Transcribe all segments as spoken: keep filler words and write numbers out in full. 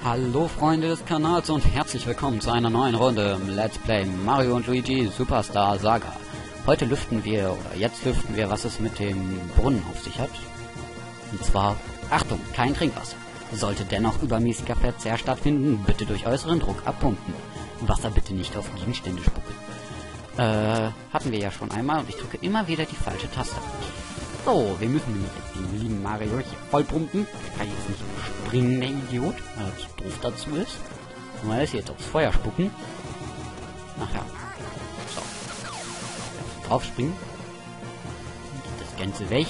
Hallo Freunde des Kanals und herzlich willkommen zu einer neuen Runde im Let's Play Mario und Luigi Superstar Saga. Heute lüften wir, oder jetzt lüften wir, was es mit dem Brunnen auf sich hat. Und zwar, Achtung, kein Trinkwasser. Sollte dennoch übermäßiger Verzehr stattfinden, bitte durch äußeren Druck abpumpen. Wasser bitte nicht auf Gegenstände spucken. Äh, hatten wir ja schon einmal und ich drücke immer wieder die falsche Taste. So, wir müssen nämlich jetzt den lieben Mario hier vollpumpen. Der kann jetzt nicht springen, der Idiot, weil er zu doof dazu ist. Und er ist jetzt aufs Feuer spucken. Ach ja. So. Jetzt drauf springen. Geht das Ganze weg.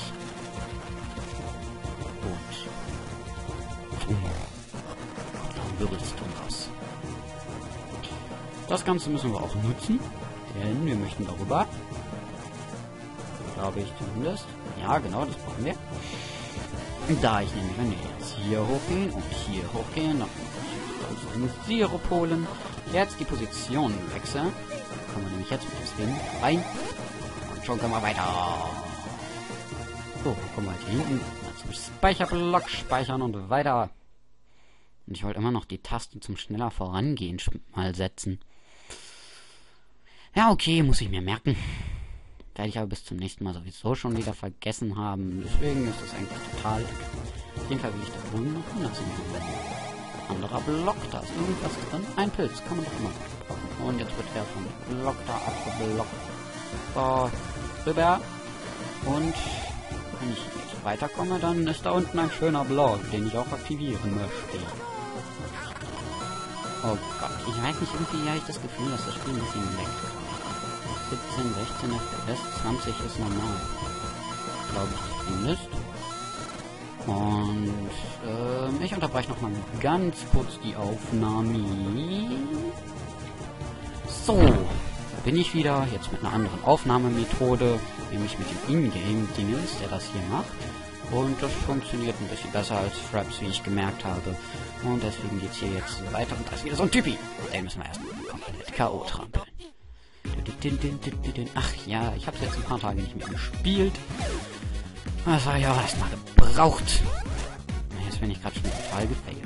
Und. Dann wirbelst du raus. Das Ganze müssen wir auch nutzen. Denn wir möchten darüber. Glaube ich zumindest. Ja, genau, das brauchen wir. Da ich nämlich, wenn wir jetzt hier hochgehen und hier hochgehen, dann muss ich einen Sirup holen. Jetzt die Position wechseln. Kommen wir nämlich jetzt mit dem Spin rein. Und schon können wir weiter. So, kommen wir halt hier hinten zum Speicherblock speichern und weiter. Und ich wollte immer noch die Taste zum schneller vorangehen mal setzen. Ja, okay, muss ich mir merken. Werde ich aber bis zum nächsten Mal sowieso schon wieder vergessen haben. Deswegen ist das eigentlich total. Auf jeden Fall will ich da drüben noch hin. Das ist ein anderer Block. Da ist irgendwas drin. Ein Pilz. Kann man doch immer brauchen. Und jetzt wird er vom Block da abgeblockt. So, rüber. Und wenn ich jetzt weiterkomme, dann ist da unten ein schöner Block, den ich auch aktivieren möchte. Oh Gott. Ich weiß nicht, irgendwie habe ich das Gefühl, dass das Spiel ein bisschen leckt. siebzehn, sechzehn F P S, zwanzig ist normal. Glaube ich zumindest. Und ähm, ich unterbreche nochmal ganz kurz die Aufnahme. So, da bin ich wieder. Jetzt mit einer anderen Aufnahmemethode, nämlich mit dem Ingame-Dingens, der das hier macht. Und das funktioniert ein bisschen besser als Fraps, wie ich gemerkt habe. Und deswegen geht es hier jetzt weiter. Und da ist wieder so ein Typi. Den müssen wir erstmal komplett K O trampeln. Ach ja, ich habe es jetzt ein paar Tage nicht mehr gespielt. Das war ja erstmal gebraucht. Jetzt bin ich gerade schon total gefailt.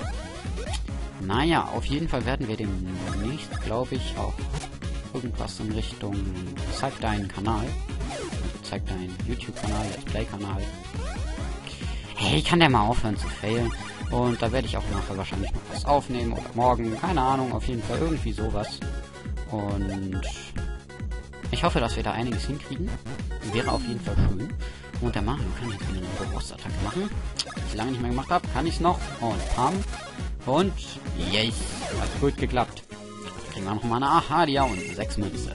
Naja, auf jeden Fall werden wir demnächst, glaube ich, auch irgendwas in Richtung zeig deinen Kanal. Also zeig deinen YouTube-Kanal, Let's Play-Kanal. Hey, kann der mal aufhören zu failen? Und da werde ich auch nachher wahrscheinlich noch was aufnehmen oder morgen. Keine Ahnung, auf jeden Fall irgendwie sowas. Und ich hoffe, dass wir da einiges hinkriegen. Wäre auf jeden Fall schön. Und der Mario kann jetzt wieder eine Robostattacke machen. Was ich lange nicht mehr gemacht habe, kann ich es noch. Und pam. Und yes, hat gut geklappt. Kriegen wir noch mal eine Ahadia und sechs Münze.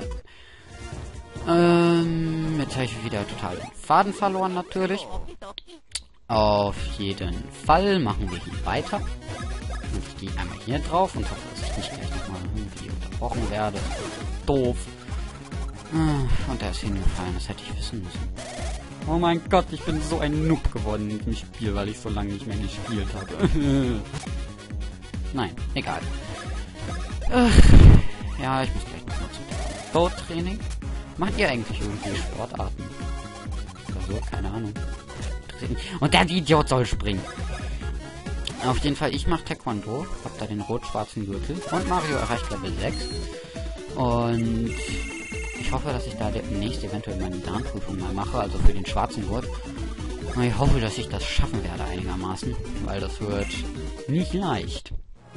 Ähm, jetzt habe ich wieder total den Faden verloren natürlich. Auf jeden Fall machen wir hier weiter. Und ich gehe einmal hier drauf und hoffe, dass ich nicht gleich nochmal irgendwie unterbrochen werde. Doof. Und er ist hingefallen, das hätte ich wissen müssen. Oh mein Gott, ich bin so ein Noob geworden in dem Spiel, weil ich so lange nicht mehr gespielt habe. Nein, egal. Ja, ich muss gleich noch mal zum Boat-Training. Macht ihr eigentlich irgendwie Sportarten? Oder so, keine Ahnung. Und der Idiot soll springen. Auf jeden Fall, ich mache Taekwondo, hab da den rot-schwarzen Gürtel und Mario erreicht Level sechs. Und ich hoffe, dass ich da demnächst eventuell meine Darmprüfung mal mache, also für den schwarzen Gurt. Und ich hoffe, dass ich das schaffen werde einigermaßen, weil das wird nicht leicht.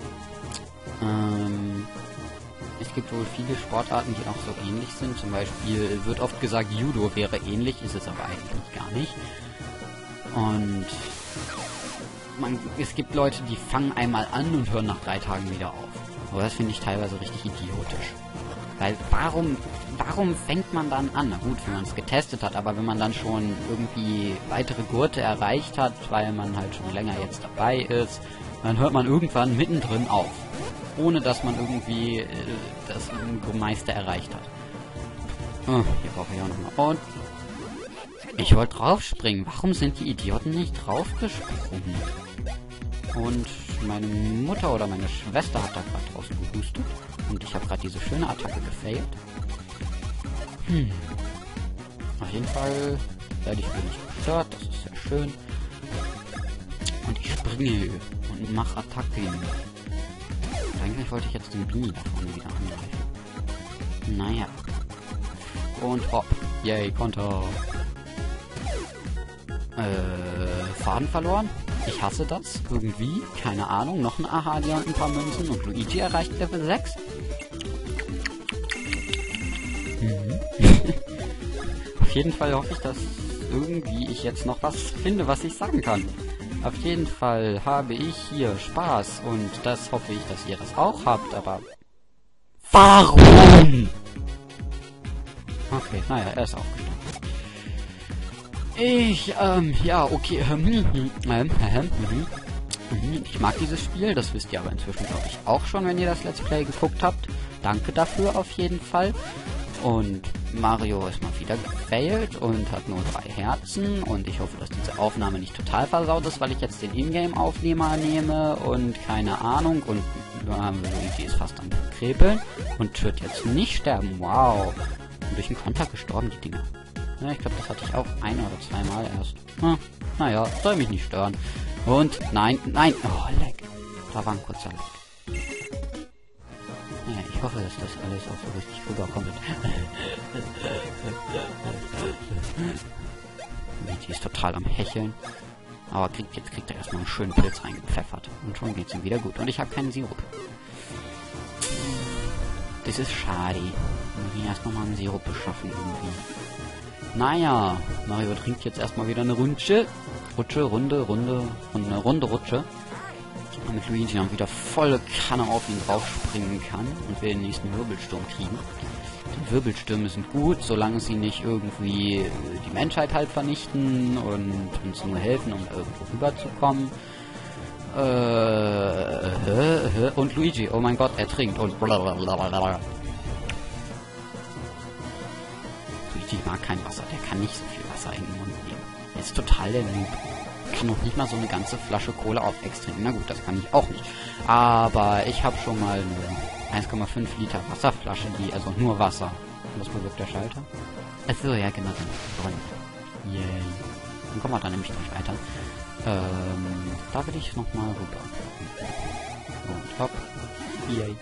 Ähm, es gibt wohl viele Sportarten, die auch so ähnlich sind. Zum Beispiel wird oft gesagt, Judo wäre ähnlich, ist es aber eigentlich gar nicht. Und Man, es gibt Leute, die fangen einmal an und hören nach drei Tagen wieder auf. Aber das finde ich teilweise richtig idiotisch. Weil warum, warum fängt man dann an? Na gut, wenn man es getestet hat, aber wenn man dann schon irgendwie weitere Gurte erreicht hat, weil man halt schon länger jetzt dabei ist, dann hört man irgendwann mittendrin auf. Ohne dass man irgendwie äh, das meiste erreicht hat. Oh, hier brauche ich auch nochmal. Und ich wollte draufspringen. Warum sind die Idioten nicht draufgesprungen? Und meine Mutter oder meine Schwester hat da gerade draußen gehustet. Und ich habe gerade diese schöne Attacke gefailt. Hm. Auf jeden Fall werde ich wieder nicht gestört. Das ist sehr schön. Und ich springe. Und mach Attacken. Eigentlich wollte ich jetzt den Bini da vorne wieder angreifen. Naja. Und hopp. Yay, Konter. Äh, Faden verloren? Ich hasse das. Irgendwie. Keine Ahnung. Noch ein Ahadia und ein paar Münzen. Und Luigi erreicht Level sechs. Mhm. Auf jeden Fall hoffe ich, dass irgendwie ich jetzt noch was finde, was ich sagen kann. Auf jeden Fall habe ich hier Spaß und das hoffe ich, dass ihr das auch habt, aber... Warum? Okay, naja, er ist aufgestanden. Ich, ähm, ja, okay, ähm, ähm, ähm, ich mag dieses Spiel, das wisst ihr aber inzwischen, glaube ich, auch schon, wenn ihr das Let's Play geguckt habt. Danke dafür auf jeden Fall. Und Mario ist mal wieder gefailt und hat nur drei Herzen. Und ich hoffe, dass diese Aufnahme nicht total versaut ist, weil ich jetzt den Ingame-Aufnehmer nehme und keine Ahnung. Und äh, Luigi ist fast am Krepeln und wird jetzt nicht sterben. Wow. Und durch den Konter gestorben, die Dinger. Ja, ich glaube, das hatte ich auch ein oder zweimal erst. Hm, naja, soll mich nicht stören. Und nein, nein. Oh, leck. Da war ein kurzer Leck. Ja, ich hoffe, dass das alles auch so richtig rüberkommt. Luigi ist total am Hecheln. Aber kriegt, jetzt kriegt er erstmal einen schönen Pilz reingepfeffert. Und schon geht's ihm wieder gut. Und ich habe keinen Sirup. Das ist schade. Wir müssen erst nochmal einen Sirup beschaffen irgendwie. Naja, Mario trinkt jetzt erstmal wieder eine Rutsche. Rutsche, Runde, Runde, Runde, Runde, Rutsche. Damit Luigi dann wieder volle Kanne auf ihn draufspringen kann und wir den nächsten Wirbelsturm kriegen. Die Wirbelstürme sind gut, solange sie nicht irgendwie die Menschheit halt vernichten und uns nur helfen, um irgendwo rüberzukommen. Äh, und Luigi, oh mein Gott, er trinkt und blablabla. Luigi mag kein Wasser, der kann nicht so viel Wasser in den Mund nehmen. Er ist total der Noob. Kann noch nicht mal so eine ganze Flasche Cola auf Ex trinken. Na gut, das kann ich auch nicht. Aber ich habe schon mal eine eins Komma fünf Liter Wasserflasche, die, also nur Wasser. Was bewirkt der Schalter? Achso, ja genau. Yay. Dann kommen wir dann nämlich nicht weiter. Ähm, da will ich nochmal rüber. Und hopp. Yay.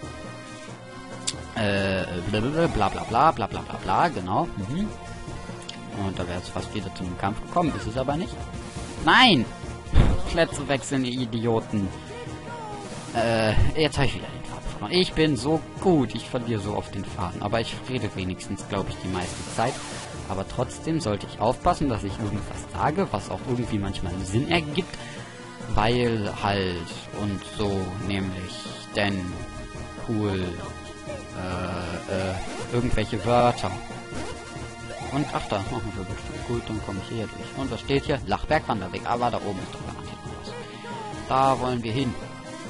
Äh, bla bla bla bla bla bla bla, genau. Mhm. Und da wäre jetzt fast wieder zum Kampf gekommen, ist es aber nicht. Nein! Plätze wechseln, ihr Idioten. Äh, jetzt habe ich wieder den Faden verloren. Ich bin so gut, ich verliere so oft den Faden. Aber ich rede wenigstens, glaube ich, die meiste Zeit. Aber trotzdem sollte ich aufpassen, dass ich irgendwas sage, was auch irgendwie manchmal Sinn ergibt. Weil halt und so, nämlich, denn, cool, äh, äh, irgendwelche Wörter. Und ach da, machen wir bestimmt. Gut, dann komme ich hier durch. Und was steht hier? Lachbergwanderweg. Aber da oben ist doch garantiert noch was. Da wollen wir hin.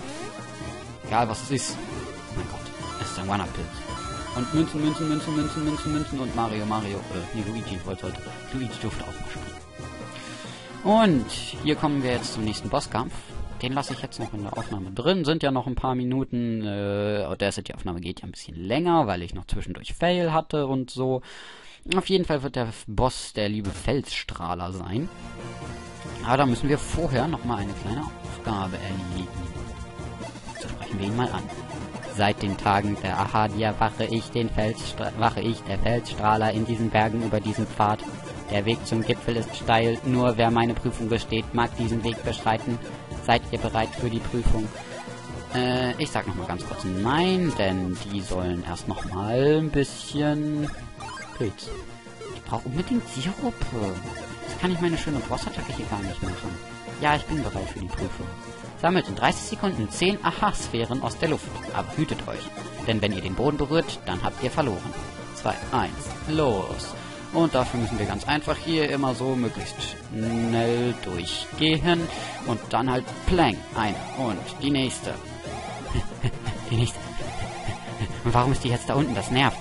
Egal was es ist. Oh mein Gott. Es ist ein Wanna-Pilz. Und Münzen, Münzen, Münzen, Münzen, Münzen, Münzen und Mario, Mario, äh, nee, Luigi wollte heute. Luigi durfte auch mal springen. Und hier kommen wir jetzt zum nächsten Bosskampf. Den lasse ich jetzt noch in der Aufnahme drin. Sind ja noch ein paar Minuten. Äh, der ist, die Aufnahme geht ja ein bisschen länger, weil ich noch zwischendurch Fail hatte und so. Auf jeden Fall wird der Boss der liebe Felsstrahler sein. Aber da müssen wir vorher nochmal eine kleine Aufgabe erledigen. So sprechen wir ihn mal an. Seit den Tagen der Ahadia wache ich, den Felsstra- wache ich, der Felsstrahler in diesen Bergen über diesen Pfad. Der Weg zum Gipfel ist steil, nur wer meine Prüfung besteht, mag diesen Weg beschreiten. Seid ihr bereit für die Prüfung? Äh, ich sag nochmal ganz kurz nein, denn die sollen erst nochmal ein bisschen... Pilz. Ich brauche unbedingt Sirup. Das kann ich meine schöne Bossattacke hier gar nicht machen. Ja, ich bin bereit für die Prüfung. Sammelt in dreißig Sekunden zehn Aha-Sphären aus der Luft. Aber hütet euch. Denn wenn ihr den Boden berührt, dann habt ihr verloren. zwei, eins, los. Und dafür müssen wir ganz einfach hier immer so möglichst schnell durchgehen. Und dann halt Plang. Eine. Und die nächste. Die nächste. Und warum ist die jetzt da unten? Das nervt.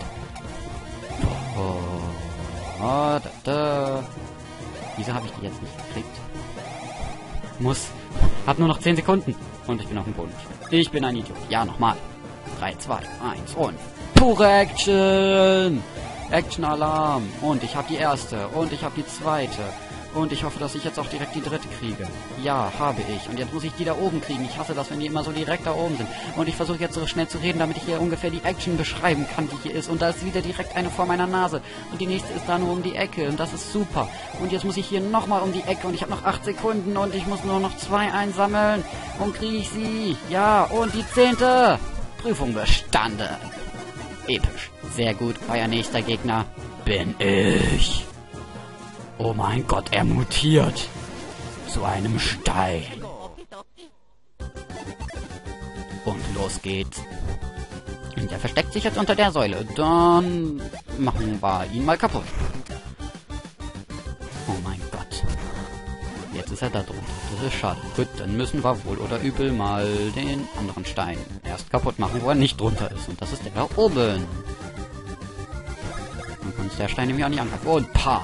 Oh, oh, da, da. Wieso habe ich die jetzt nicht gekriegt? Muss. Hab nur noch zehn Sekunden. Und ich bin auf dem Boden. Ich bin ein Idiot. Ja, nochmal. drei, zwei, eins und... Pure Action! Action-Alarm. Und ich habe die erste. Und ich habe die zweite. Und ich hoffe, dass ich jetzt auch direkt die dritte kriege. Ja, habe ich. Und jetzt muss ich die da oben kriegen. Ich hasse das, wenn die immer so direkt da oben sind. Und ich versuche jetzt so schnell zu reden, damit ich hier ungefähr die Action beschreiben kann, die hier ist. Und da ist wieder direkt eine vor meiner Nase. Und die nächste ist da nur um die Ecke. Und das ist super. Und jetzt muss ich hier nochmal um die Ecke. Und ich habe noch acht Sekunden. Und ich muss nur noch zwei einsammeln. Und kriege ich sie. Ja, und die zehnte. Prüfung bestanden. Episch. Sehr gut. Euer nächster Gegner bin ich. Oh mein Gott, er mutiert zu einem Stein. Und los geht's. Und er versteckt sich jetzt unter der Säule. Dann machen wir ihn mal kaputt. Oh mein Gott. Jetzt ist er da drunter. Das ist schade. Gut, dann müssen wir wohl oder übel mal den anderen Stein erst kaputt machen, wo er nicht drunter ist. Und das ist der da oben. Dann kann uns der Stein nämlich auch nicht angreifen. Und Pan.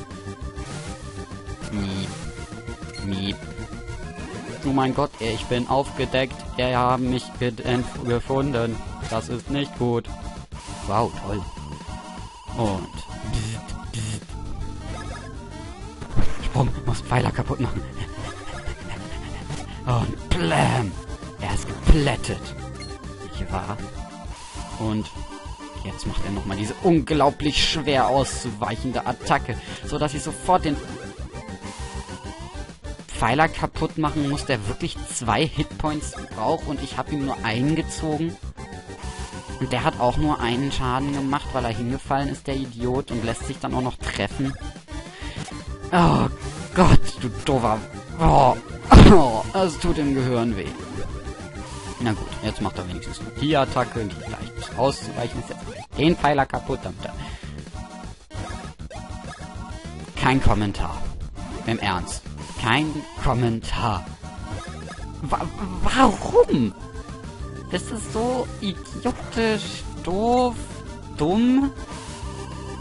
Miep. Miep. Oh mein Gott, ich bin aufgedeckt. Er hat mich ge gefunden. Das ist nicht gut. Wow, toll. Und... Sprung, muss Pfeiler kaputt machen. Und blam. Er ist geplättet. Nicht wahr? Und... Jetzt macht er nochmal diese unglaublich schwer auszuweichende Attacke, sodass ich sofort den Pfeiler kaputt machen muss, der wirklich zwei Hitpoints braucht und ich habe ihm nur einen gezogen. Und der hat auch nur einen Schaden gemacht, weil er hingefallen ist, der Idiot, und lässt sich dann auch noch treffen. Oh Gott, du doofer... Oh, oh, es tut im Gehirn weh. Na gut, jetzt macht er wenigstens noch die Attacke, die leicht auszuweichen ist. Jetzt den Pfeiler kaputt, damit er... Kein Kommentar. Im Ernst. Kein Kommentar. Wa warum? Das ist so idiotisch, doof, dumm. Oh,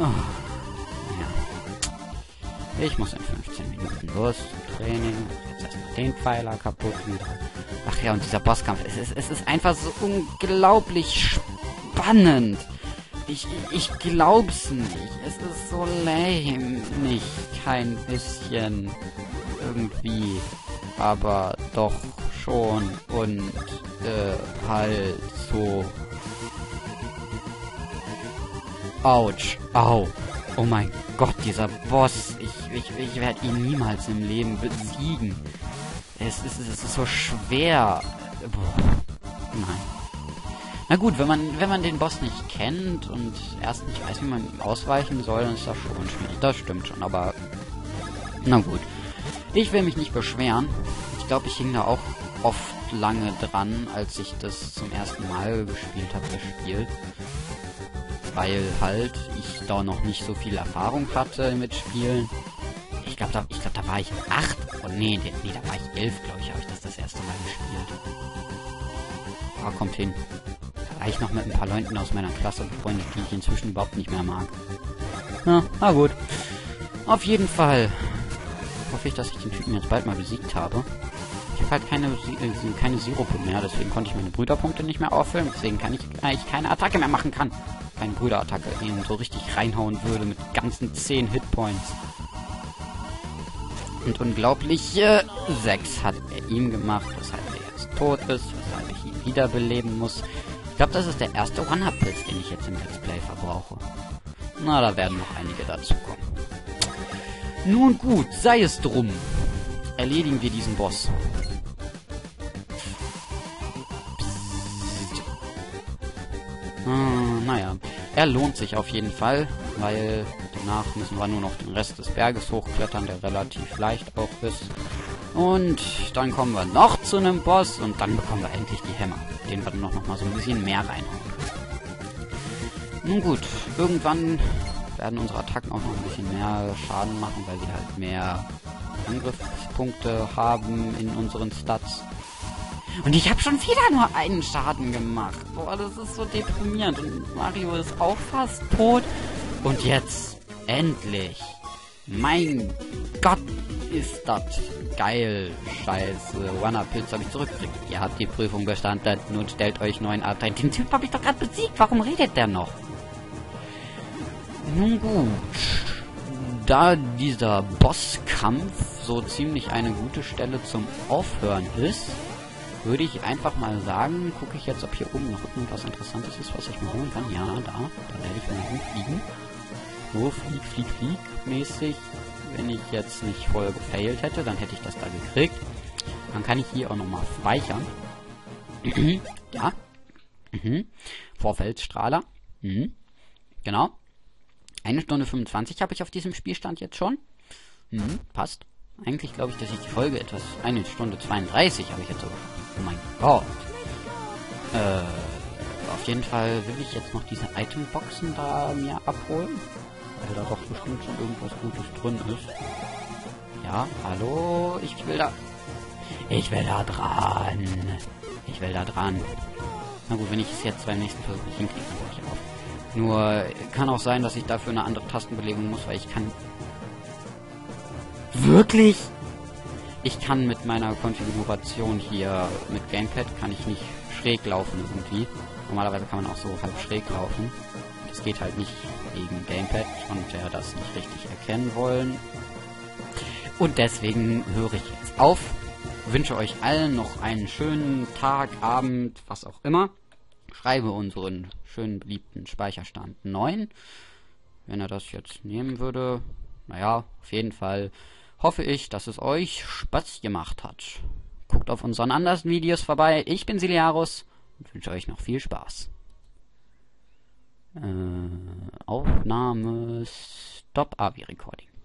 ja. Ich muss in fünfzehn Minuten los zum Training. Jetzt erstmal den Pfeiler kaputt wieder. Ach ja, und dieser Bosskampf. Es ist, es ist einfach so unglaublich spannend. Ich, ich glaub's nicht. Es ist so lame. Nicht. Kein bisschen. Irgendwie. Aber doch schon. Und äh, halt so. Autsch. Au. Oh mein Gott, dieser Boss. Ich, ich, ich werde ihn niemals im Leben besiegen. Es ist, es ist so schwer. Boah. Nein. Na gut, wenn man wenn man den Boss nicht kennt und erst nicht weiß, wie man ihm ausweichen soll, dann ist das schon schwierig. Das stimmt schon, aber na gut. Ich will mich nicht beschweren. Ich glaube, ich hing da auch oft lange dran, als ich das zum ersten Mal gespielt habe, das Spiel. Weil halt ich da noch nicht so viel Erfahrung hatte mit Spielen. Ich glaube, da, ich glaub, da war ich acht. Oh nee, nee, nee, da war ich elf, glaube ich, habe ich das das erste Mal gespielt. Ah, kommt hin. Da war ich noch mit ein paar Leuten aus meiner Klasse befreundet, die ich inzwischen überhaupt nicht mehr mag. Ja, na gut. Auf jeden Fall hoffe ich, dass ich den Typen jetzt bald mal besiegt habe. Ich habe halt keine, äh, keine Sirupe mehr, deswegen konnte ich meine Brüderpunkte nicht mehr auffüllen. Deswegen kann ich eigentlich keine Attacke mehr machen kann. Keine Brüderattacke, die ihn so richtig reinhauen würde mit ganzen zehn Hitpoints. Und unglaubliche sechs hat er ihm gemacht, weshalb er jetzt tot ist, weshalb ich ihn wiederbeleben muss. Ich glaube, das ist der erste One-Up-Pilz, den ich jetzt im Let's Play verbrauche. Na, da werden noch einige dazukommen. Nun gut, sei es drum. Erledigen wir diesen Boss. Hm, naja, er lohnt sich auf jeden Fall, weil danach müssen wir nur noch den Rest des Berges hochklettern, der relativ leicht auch ist. Und dann kommen wir noch zu einem Boss und dann bekommen wir endlich die Hämmer, den wir dann noch, noch mal so ein bisschen mehr reinhauen können. Nun gut, irgendwann werden unsere Attacken auch noch ein bisschen mehr Schaden machen, weil wir halt mehr Angriffspunkte haben in unseren Stats. Und ich habe schon wieder nur einen Schaden gemacht. Boah, das ist so deprimierend. Und Mario ist auch fast tot. Und jetzt, endlich. Mein Gott, ist das geil. Scheiße. One-Up-Pilz habe ich zurückgekriegt. Ihr habt die Prüfung bestanden. Nun stellt euch neuen Art ein. Den Typ habe ich doch gerade besiegt. Warum redet der noch? Nun gut. da dieser Bosskampf so ziemlich eine gute Stelle zum Aufhören ist, würde ich einfach mal sagen, gucke ich jetzt, ob hier oben noch irgendwas Interessantes ist, was ich mir holen kann. Ja, da, da werde ich mal hinfliegen. So, flieg, flieg, flieg mäßig. Wenn ich jetzt nicht voll gefailt hätte, dann hätte ich das da gekriegt. Dann kann ich hier auch nochmal speichern. Ja. Mhm. Vorfeldstrahler. Mhm. Genau. Eine Stunde fünfundzwanzig habe ich auf diesem Spielstand jetzt schon. Mhm. Passt. Eigentlich glaube ich, dass ich die Folge etwas... Eine Stunde zweiunddreißig habe ich jetzt sogar. Oh mein Gott. Äh, auf jeden Fall will ich jetzt noch diese Itemboxen da mir abholen. Weil da doch bestimmt schon irgendwas Gutes drin ist. Ja, hallo, ich will da... Ich will da dran. Ich will da dran. Na gut, wenn ich es jetzt beim nächsten Versuch nicht hinkriege, dann höre ich auf. Nur kann auch sein, dass ich dafür eine andere Tastenbelegung muss, weil ich kann... Wirklich? Ich kann mit meiner Konfiguration hier mit Gamepad kann ich nicht schräg laufen irgendwie. Normalerweise kann man auch so halb schräg laufen. Das geht halt nicht wegen Gamepad und der das nicht richtig erkennen wollen. Und deswegen höre ich jetzt auf. Wünsche euch allen noch einen schönen Tag, Abend, was auch immer. Schreibe unseren schönen beliebten Speicherstand neun. Wenn er das jetzt nehmen würde, naja, auf jeden Fall hoffe ich, dass es euch Spaß gemacht hat. Guckt auf unseren anderen Videos vorbei. Ich bin Siliarus und wünsche euch noch viel Spaß. Äh, Aufnahme Stop A V I Recording.